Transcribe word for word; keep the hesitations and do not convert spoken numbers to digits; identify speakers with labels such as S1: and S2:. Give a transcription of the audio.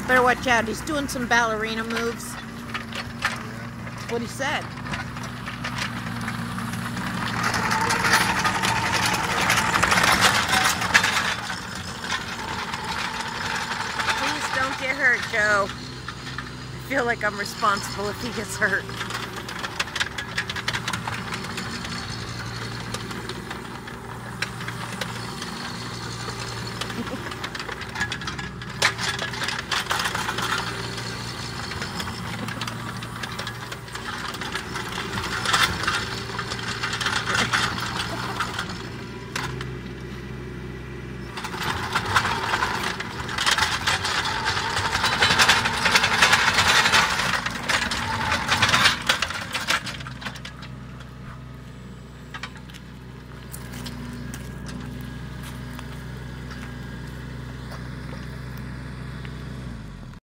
S1: Better watch out. He's doing some ballerina moves. That's what he said. Please don't get hurt, Joe. I feel like I'm responsible if he gets hurt.